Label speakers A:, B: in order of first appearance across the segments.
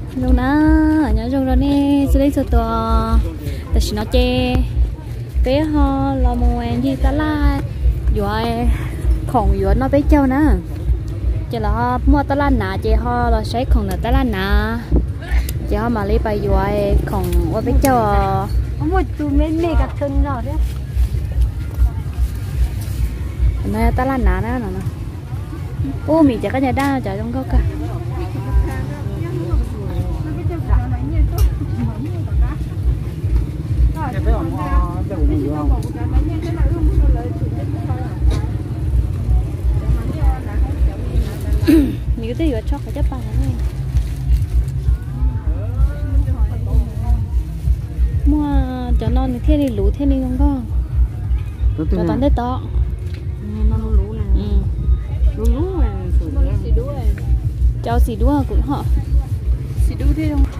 A: lúc đó nhớ trong đó nè sẽ lấy số tòa tại chỉ nó chê bé ho lo mồ anh gì ta la rồi khổng rồi nó bé châu nè chỉ là mua ta la nà chê ho là sẽ khổng là ta la nà chê ho mà lấy bài rồi khổng qua bé châu
B: một tụi mình mẹ gặp thân rồi đấy
A: này ta la nà nè nè ô mình chả có nhà đa chả trong góc cả những cái gì cho cái chất bàn này mua cho non thế đi lú thế đi không có cho toàn đấy to
B: lú này lú này
A: cho xì đua cũng họ xì đua thế không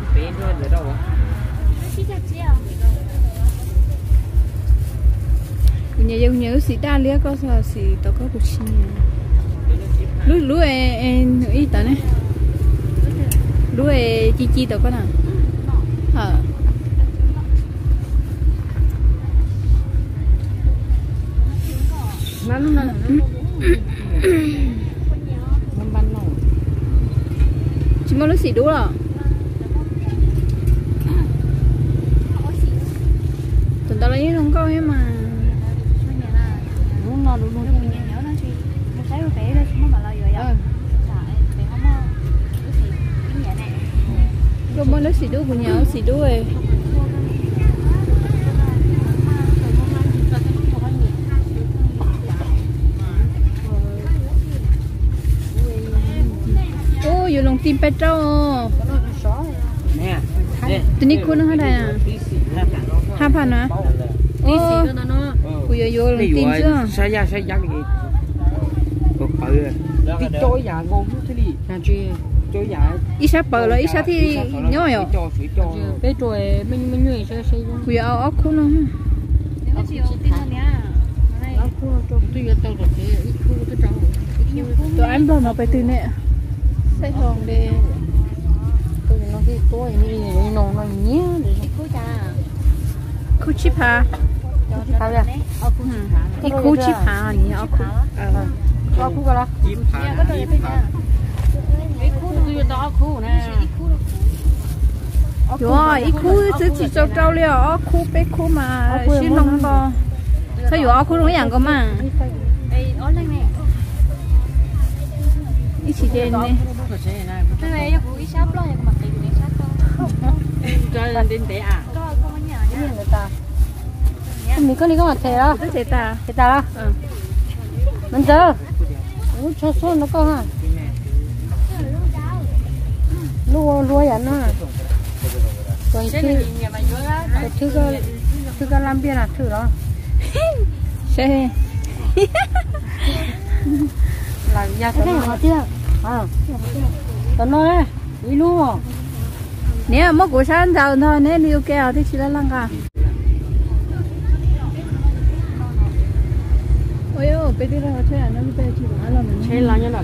A: nhà dân nhớ xì đa lia có sao xì tao có bút xì lú em ít tao này lú chi tao có nào hả
B: nó
A: chỉ mua lú xì đua rồi tụi tao lấy không có ấy mà
B: đúng nó
A: có mua lú xì đua của nhau xì đua ấyอยู่ลงทีมไปเจ้าตัวนี้คุณเท่าไหร่น่ะ5,000นะโอ้คุยอยู่ลงทีมเชื่อ
C: ใช้ยักษ์อีกเปิดที่โจยอย่างงงที่นี่โจยอย่าง
A: อีชาเปิดเลยอีชาที่ย่อยอ่ะ
B: ไปโจยมันเหนื่อยใช่
A: คุยเอาคุณเนาะ
B: เอาคู่โจตัวอยู่ตัวเดียวอีกคู่ตัวจัง
A: ตัวอันบอลมาไปตื่นเนี่ยใส่ทองเด้
B: ตัวน้องที่ตัวนี่น้องเนี้ยเดี๋ยวคู่จ้า
A: คู่ชิพา
B: เขาเลยเอาคู่
A: อีคู่ชิพาอันนี้เอาคู่
B: เอาคู่กันละ
C: ยิ้มผ่านยิ้มผ่าน
B: อีคู่ตัวอยู่ต่อคู่นะ
A: อยู่อีคู่จะจีเจ้าเลยอ๋อคู่ไปคู่มาชื่อน้องก็ถ้าอยู่อ๋อคู่น้องอย่างก็มา
B: ไอ้อ๋ออะไรเนี่ย
A: 一起点呢。
B: 那个要不一下不了，要个嘛，一下多。
C: cho lên đến té à
B: mình có đi có mặt thề đó
A: thề ta
B: đó mình chờ cho số nó có ha lúa vậy nó còn thứ cái làm bia là thứ đó
A: xe
B: là gia cái này chưa tao nói đấy đi luôn
A: nè mất của sáng giờ thôi nè liêu keo thì chỉ là lăng cả ôi ơi bây giờ nó chơi nó bây giờ chỉ là mình
C: chơi là như là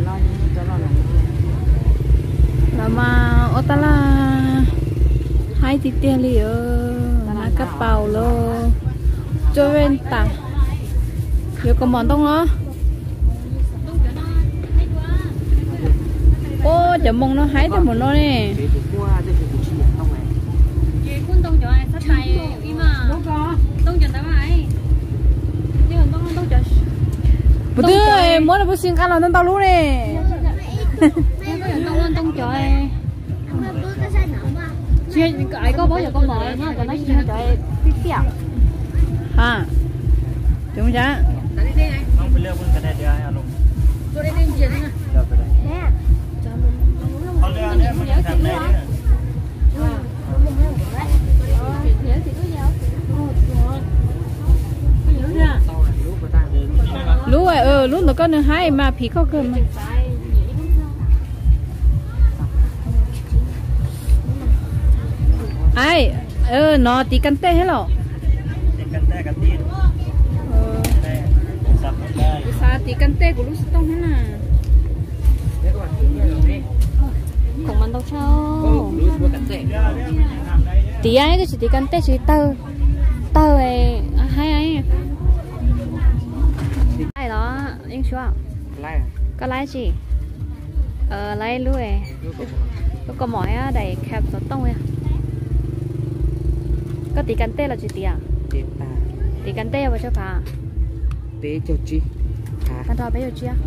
A: mà ở ta là hai tí tiền li là cặp bào lo cho bên ta giờ còn món đông nó ô chợ mông nó hái cho một nó nè
B: đông chỗ ai sát tay im mà đông chỗ tao ai nhưng mà đông chỗ
A: bữa trưa muốn là bữa xin ăn là đông tao lú nè
B: đông chỗ ai chị cái có bố giờ con mời nó còn nói chuyện chỗ ai biết kẹo
A: à đúng chưa
C: không phải leo con cái này đi ai luôn
B: tôi đây đi gì nè nè
C: con leo đấy mình làm này
A: lú rồi lú nó có nửa hai mà phí có cơm mà ai nó tí cắn tê hết rồi sao tí cắn tê của lú tông thế nào
B: cùng ăn đâu sao
A: tí ai cái chỉ tí căn tết chỉ tơ ấy hay ấy ai đó anh chúa có lái gì lái lúa ấy có mỏi đầy kẹp gió tông ấy có tí căn tết là chỉ tí à tí căn tết vào cho phà
C: tí cho chi
A: căn thọ bé cho chi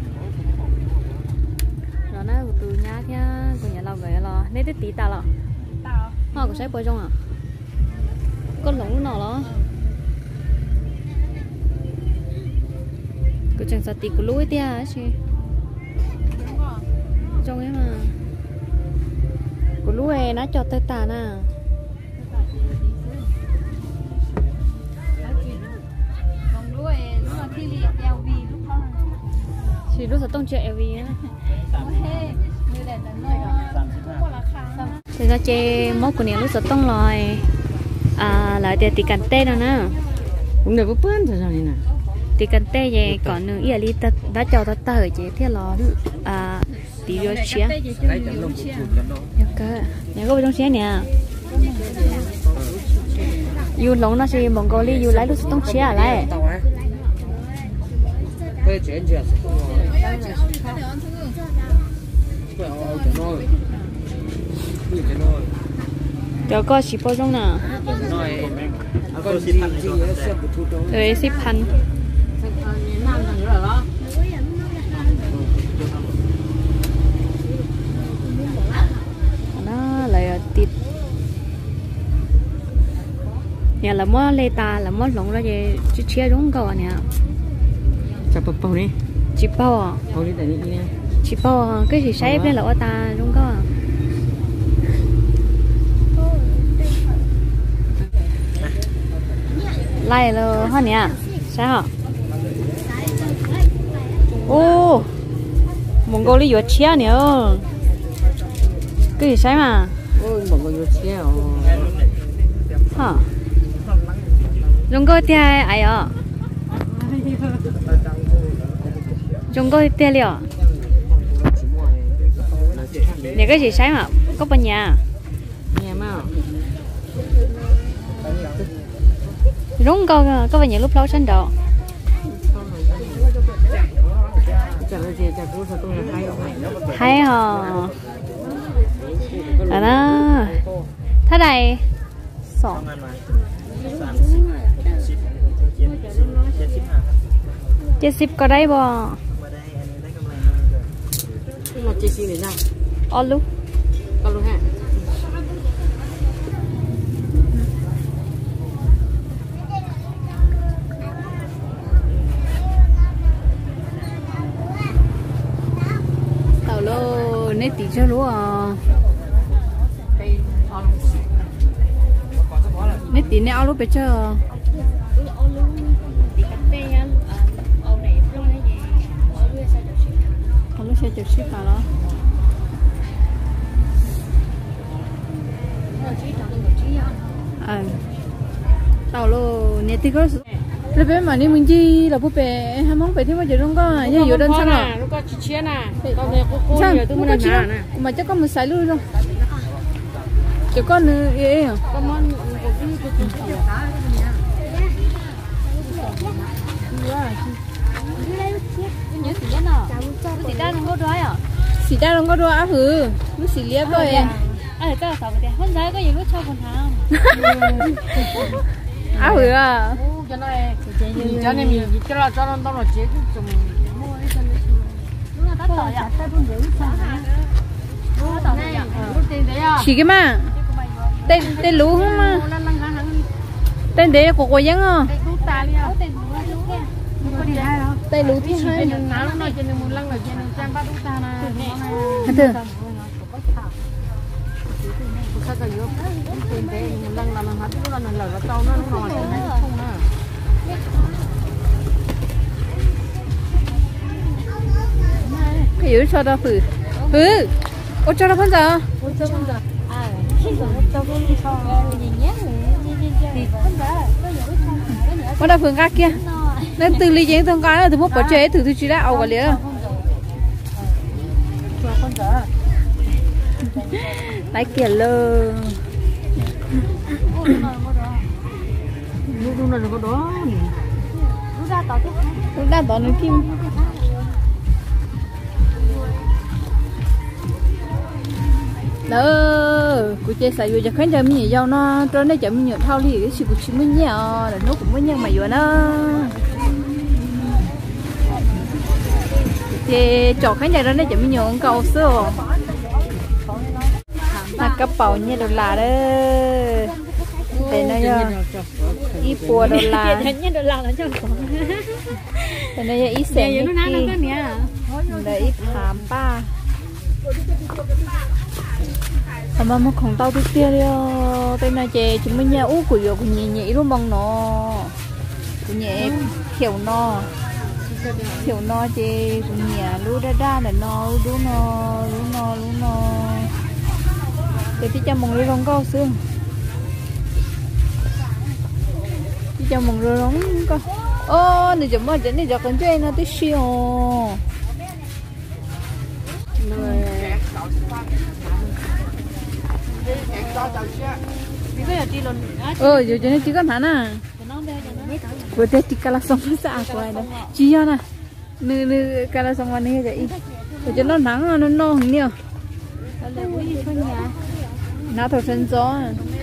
A: rồi nó từ nhà kia của nhà lâu người lo nên tí ta lo họ có sai bồi trong à con lủng nào đó cái chẳng sao tí của lúa tia chứ trong ấy mà của lúa này nó cho tới tàn à thì lúc sau tông chơi LV á thì ra chơi mốt của nhà lúc sau tông rồi lại để tiện tê nữa nè
C: cũng được bớt rồi sao nè
A: tiện tê vậy còn nữa ý là đã cho ta tới chế theo lò tí vô chia ok nhà có trong xe nè yêu lồng nó sẽ mong gọi yêu lấy lúc sau tông chia lại cho có ship bao nhiêu nè rồi shipพันnó lại tít nhà là món lê ta là món lồng ra về chia đúng cầu nè
C: chặt bao đi
A: chỉ bao à
C: bao đi tại đây nè
A: chỉ bao cái gì sai bên là ta đúng không lại là hoa nè sao hả ô mong gọi đi vượt chia nè cái gì sai mà
C: ôi mong gọi vượt chia
A: hả dùng gọi thì ai à dùng gọi thì liệu nhà cái gì sai mà có bên nhà
C: mà
A: đúng có bao nhiêu lúc lâu sinh độ hay hả là đó thế này sọ chết ship có đấy bò
C: chết ship này nào
A: olu
C: olu ha
A: nét tí cho lúa nét tí nè áo lúa bây giờ áo lúa sẽ chụp ship cả đó tàu lúa nét tí có là bé mà đi mình chi là bố bé hai món bé thì bao giờ không có như nhiều đơn sao à
C: nó có chỉ chia nè còn này cô nhiều tôi muốn làm nè
A: mà chắc có một sải luôn không chỉ có nữa ấy
C: có món
A: xì đa không có đôi áp hử lúc xì liếp rồi
B: cái là sao vậy hôm nay có gì lúc cho con thằng
A: áp hử à
C: cho nên mình cho nó tao nó chế cũng
A: chỉ cái mà tên lú không mà tên đấy của cô dân à tên lú thứ hai từ cái gì cho ta phử ô cho nó phân giờ có đã phường các kia nên từ ly giấy thông cái là từ một bỏ chế thử chỉ đã ẩu cả liền tái kia lơ
C: Lúc nào có đó.
A: lúc đã tỏ nó kim đó cụ chơi xài vừa cho khán giả mình nhiều nó cho nên chậm nhiều thao thì cái sự của chúng mình nhiều là nó cũng mới nhân mà vừa nó thì trò khán giả đó nó chậm nhiều con cầu xưa là cấp bầu như đồ là đó để nó ít bùa đồ là
B: Nhân đô la là cho
A: để nó ít xe như kia để ít hàm ba mà một con tàu tiếp theo đi tên này chè chúng mình nhà ú của yo của nhẹ nhẹ luôn bằng nó của nhẹ kiểu nó chè của nhẹ lú đa là nó lú nó để tí cho mong lú rong cao xương tí cho mong lú rong cao ô này chấm mà chén này giờ con chơi nó tí xíu giờ cho nên chỉ có thằng à bữa tết chỉ cala xong nó sạ qua đây chỉ cho nè nư cala xong qua này vậy cho nó nắng nó no hình nhiều nó thổi sân gió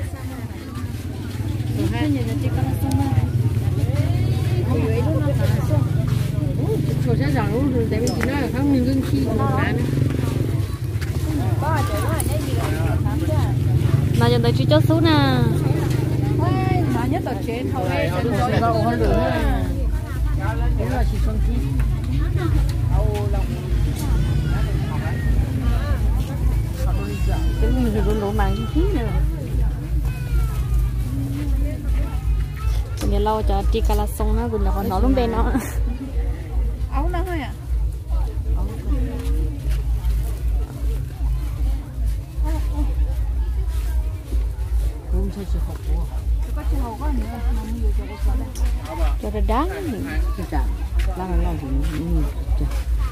C: Thôi sẽ rằng luôn rồi, tại vì chị nói là không nên khi
B: mà giờ tới chú chốt số nè
A: nó nhất là trên hầu hết sân gió
C: vào hơn nữa. Đấy là chỉ son khi. Cái mình rồi lỗ màng khí nữa.
B: bây giờ lâu cho đi cà la xong nó cũng nhỏ nó luôn bên nó
A: áo nó thôi à
C: Không sao chỉ học quá.
B: cho nó đáng
C: Cái chả, làm thì chả.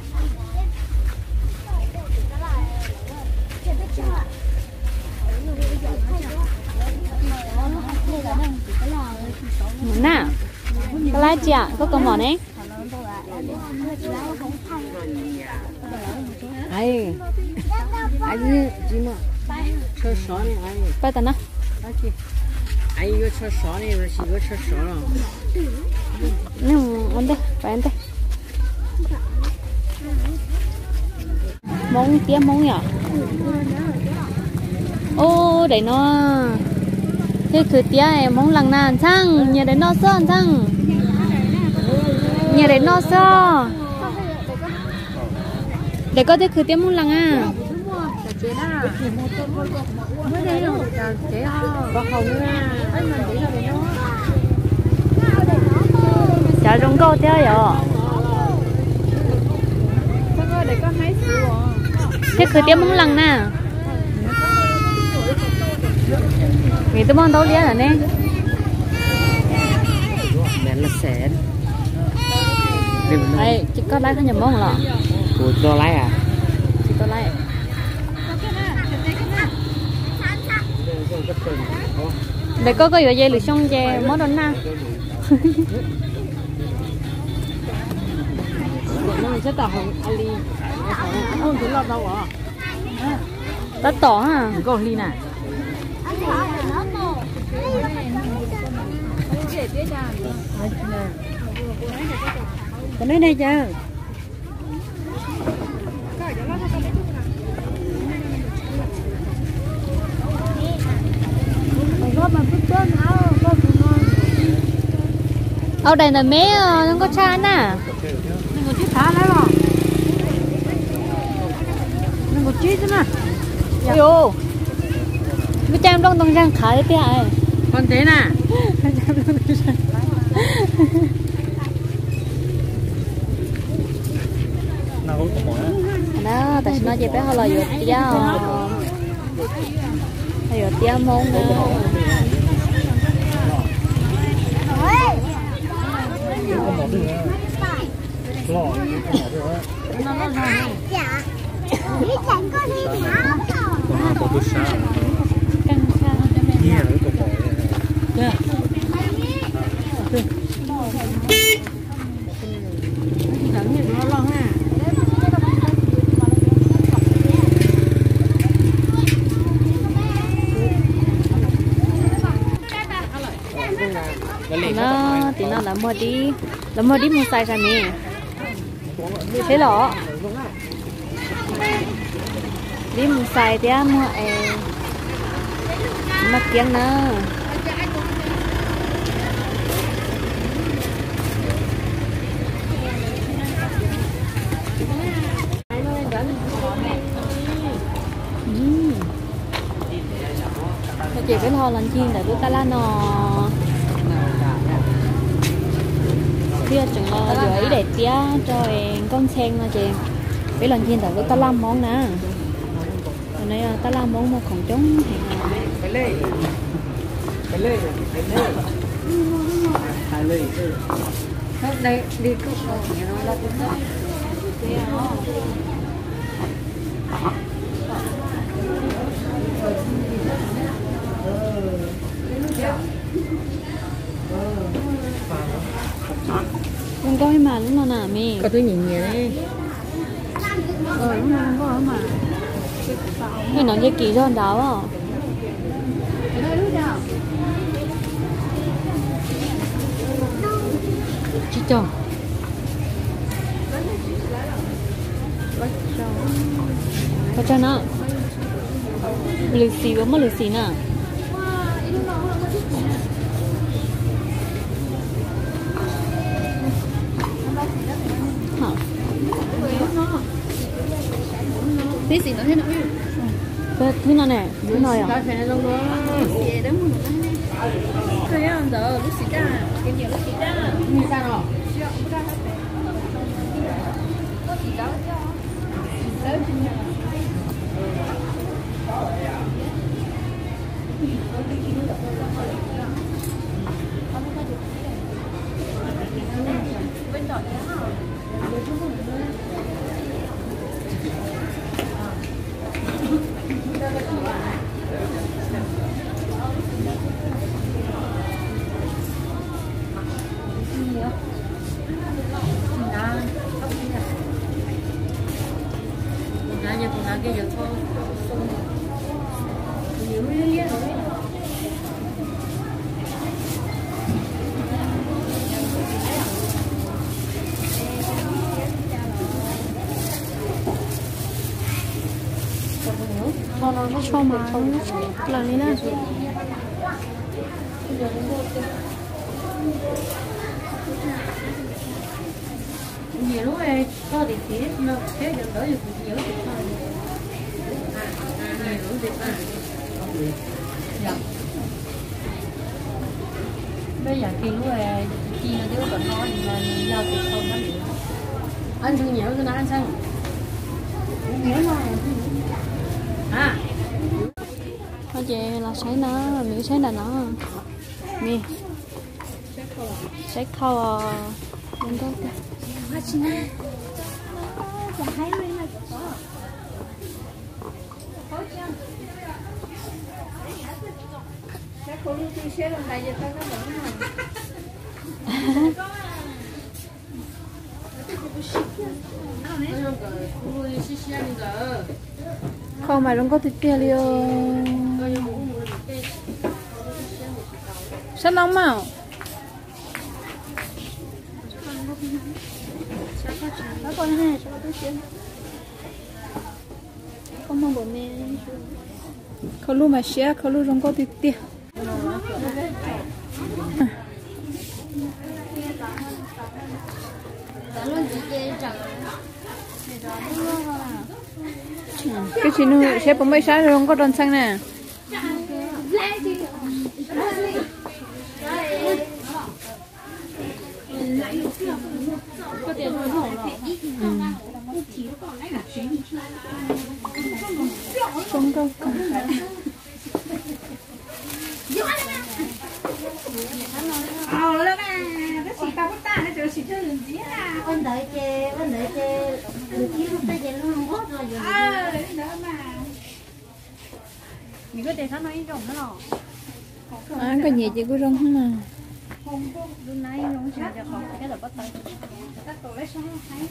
B: nè cái lá chả có con mỏ đấy
C: Ai gì mà chơi sỏi này ai
B: bây giờ nó
C: ai yêu chơi sỏi này rồi chỉ có chơi sỏi rồi
B: ăn đây phải ăn đây món tía món nhở ô để nó thếคือtía em món lần nào chăng nhà để nó sơn chăng nhà để nó sơ để có thếคือtía món lần à chả rong câu tía rồi thếคือtía món lần nè nghĩ tôi mong đâu liền là nè
C: mẹ là sẻ
B: đây chỉ có lái cái nhà mong là
C: của tôi lái à
B: chỉ có lái để có cái dây lưỡi xong dây món đó na
C: nó sẽ tạo hình ali không thấy lo đâu à
B: đã tỏ hả
C: có ly nè cái này này chứ
B: ở đây là mấy nó có cha nè
C: một chiếc thả lấy rồi một chiếc chứ mà
B: yo cái cha đông đông răng khá đấy ạ
C: còn thế nè
B: đó tại sao nó chỉ biết họ là dột tía dột tía mông nữa
C: có tôi sao
A: căng xa cho mẹ
C: nghe nó còn gọi
A: dạ
B: thẳng thì nó lo ha
A: thì nó là mua đi mua sai ra nè thế lọ đi mua sai thì mua mặt tiếng nữa chị phải lo lần chiên để bữa ta la nò kia chừng lo gửi để tía cho con sen mà chị cái lần chiên để bữa ta làm món nè hôm nay ta làm món mà còn trống
C: phải lên
B: đây đi cốc nhà nó là cũng đó
A: không có mà lúc nào nè mẹ
B: có thứ nhìn nhẹ đấy
A: lúc nào không có mà cái nó như kỳ giòn đáo à chị cho có cho nó lì xì với mất lì xì nè
B: tí gì nữa thế nào
A: thế nào nè thế nào à
B: cái này luôn đó xì đấy muốn cái ăn giờ lúc xì ra cái nhiều lúc xì ra như sao rồi
A: cho mà lần này nè
B: nhiều lúc này có thì thế nó thế được đỡ được nhiều thì thôi nhiều lúc thì bây giờ khi lúc này khi nó đứa còn nói thì là giao thì không có được ăn xong nhiều cho nó ăn xong nhớ lo à
A: thôi chị là sấy nó miếng sấy là nó nè sấy khâu lên đó không mà không có thịt kia liền sao nóng màu không mong bố mẹ không luôn mà xe không luôn không có thịt kia cái chị nuôi sẽ bấm mấy sáng rồi không có đòn xăng nè có tiền thôi không không đâu
B: con đợi chị được kiếm lúc tới giờ nó không có rồi mình có thể thắt nó ít rồng nó lò
A: cái gì chị cứ rong không mà
B: không có lúc nãy rong chả cho họ cái là bắt tay các tổ lấy sáng thấy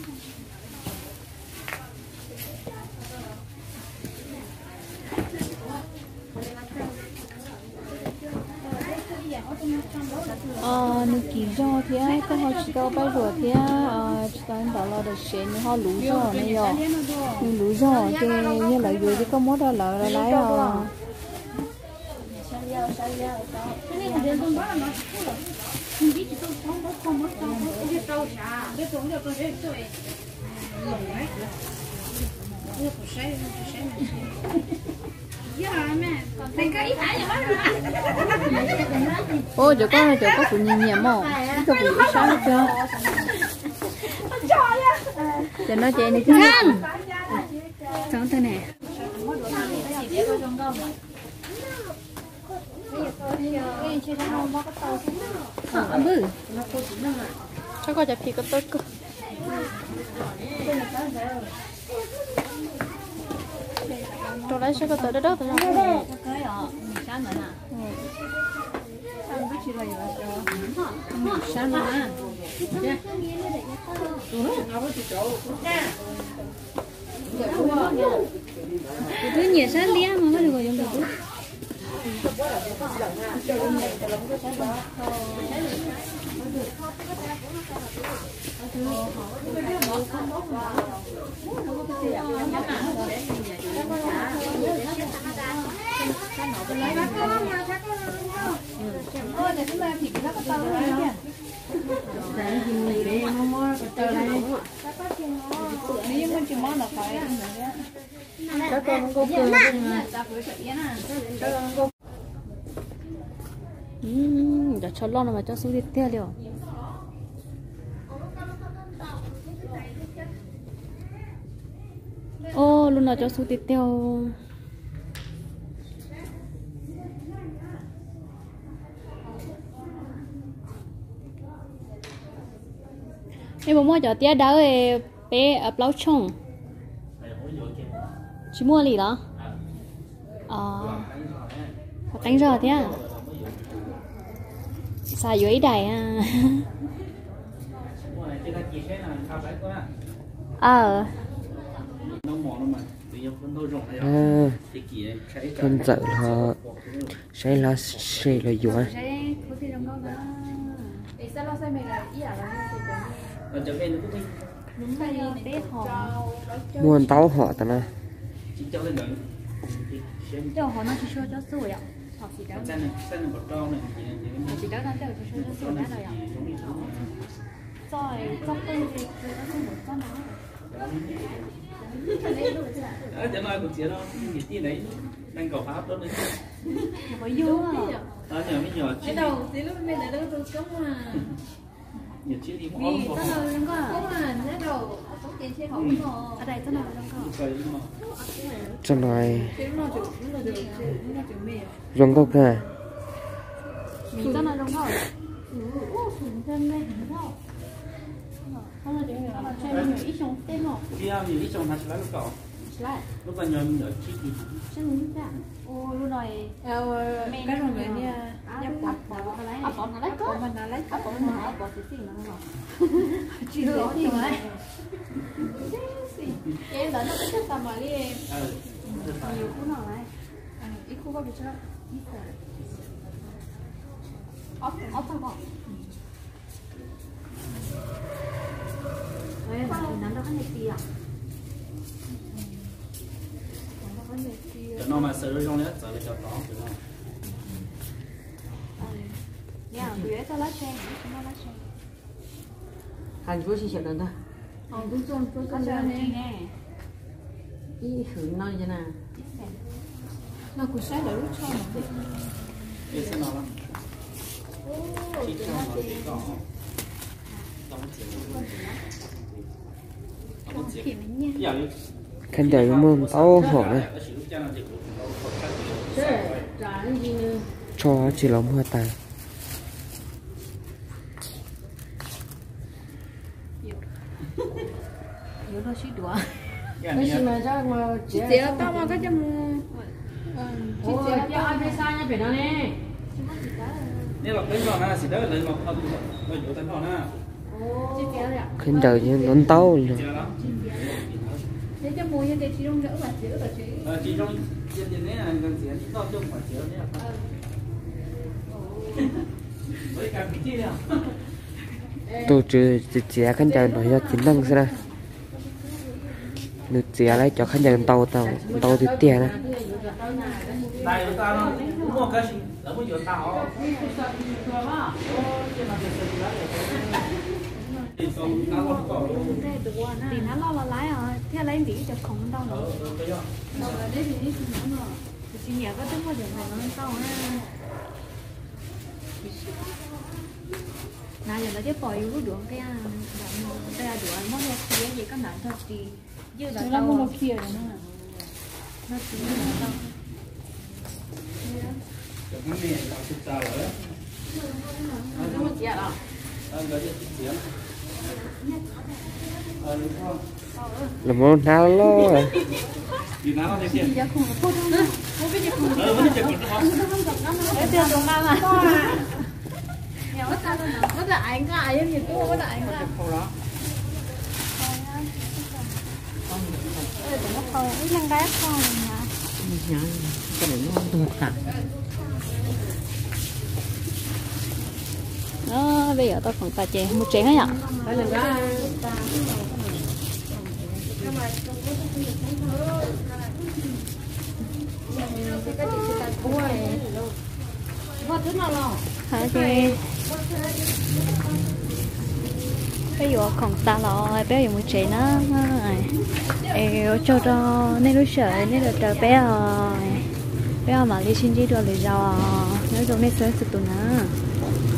A: nước kỳ do thì có họ chỉ có bao giờ thì toàn đó là được xe nhưng họ lú giò này rồi nhưng lú giò thì như là dưới thì có mốt đó là lái rồi ô chỗ có cũng nhìn nhầm không có cũng biết sao chưa cho nó chạy đi khăn cháu thế này bự cho coi chặt thì có tốt cơ chỗ đấy sẽ có tới đó thôi
B: sáng mà
A: thứ nhiều sáng lia mà có được rồi dùng được các con có cơ giờ cho lo mà cho số tiếp theo liệu ô luôn là cho số tiếp theo em muốn mua cho tia đá bé ở bao chồng chỉ mua lì đó đánh giờ thế à xài dưới đài à
C: con dạy là sẽ là dùa muôn táo họ ta na
A: cho họ nó chỉ cho sủi ạ họ chỉ đó đang đợi cho sủi đã rồi ạ rồi trong tên thì nó không một con nào
D: chẳng nói cuộc chuyện đó những cái đấy đang cầu pháp đó nữa
A: có vô à
D: đó nhờ mấy nhỏ
B: cái đầu tí lúc mình đã đâu tôi sống mà
D: nhiều chiếc đi mỏ
A: vì tao nói nó có
B: không mà cái đầu sống tiền xe không có
A: ở đây tao nói nó có
C: cho nói
B: nó chịu mẹ
C: giống có cả
A: mình tao nói nó có
D: khi nào nhiều ít trong hai lá lúc cỏ lúc còn nhờ nhờ chiếc gì
A: ô lúc này
B: cái rồi vậy nha nhập bọc
A: bỏ nó lấy có
B: mình lấy
A: bỏ nó bỏ xí nó rồi
B: chỉ được thì mà em đã nó cái tầm mà đi em
A: nhiều khu nào này
B: ít khu có bị sao
A: ốp thôi bỏ đấy nắn đâu có này gì à
D: nó mà sờ trong đấy sờ lên cho nó
A: nha dưới tao lá sen nó lá sen
C: hành với chị lần đó
A: đúng rồi con nè
C: ý hưởng nói như nào
B: nó cũng sẽ là lúc cho một tí
D: cái gì nó lắm chiếc trong nó cái cỏ
C: khen đời môn tao họ này cho chỉ lòng hoa tài
A: yếu nó suy đùa
B: cái gì mà ra mà chỉ tao mà cái chấm ôi cái ăn cái sai nha phải nó nè
D: นี่เราเล่นก่อนนะสิได้เลยเราเอาเราอยู่แต่ก่อนนะ
C: khinh trời như nón tàu luôn
D: เจอแล้ว
A: để cho mùi như để chị đông đỡ và chữa và chị
D: จี中เย็นๆนี่นะกันเสียที่ต้องจุ่มหัวเจียวเนี่ยบริการพิธีเนี่ย
C: tôi chưa chia khinh trời nói cho chính năng ra được chia lấy cho khinh trời tàu tàu tàu thì tiền này
D: 大有大了，莫个是那么有大哦。
A: thì nó lo là lái rồi thế lấy gì cho không đâu nữa đâu là đấy thì đi nữa rồi thì chị nhớ có tính có điểm này nó sau ha nãy giờ nó chỉ bỏ vô đường cái cái đường nó một kia gì có nặng thôi thì dư là đâu nó kia rồi nó chỉ là đâu
D: cái này là thực ra rồi
B: nó một chuyện à
D: cái gì tiền
C: là món nào lo
D: vì nó là tiền
A: giờ không có phốt đâu không biết gì không
D: vẫn chưa còn
A: để tiền đồng ba mà nghèo quá ta luôn có đại ngại giống như tôi có đại ngại nó không ít năng đá không mà
B: cái này nó không được cả
A: đó bây giờ tôi còn tài chè một chén ấy nhở
B: đây là ra
A: hả chị bây giờ còn ta rồi bây giờ một chén nữa cho cho nên lúc sợ nên là chờ bé rồi bé mà đi xin chỉ được lấy rau nếu giống nên sớm sự tụi nó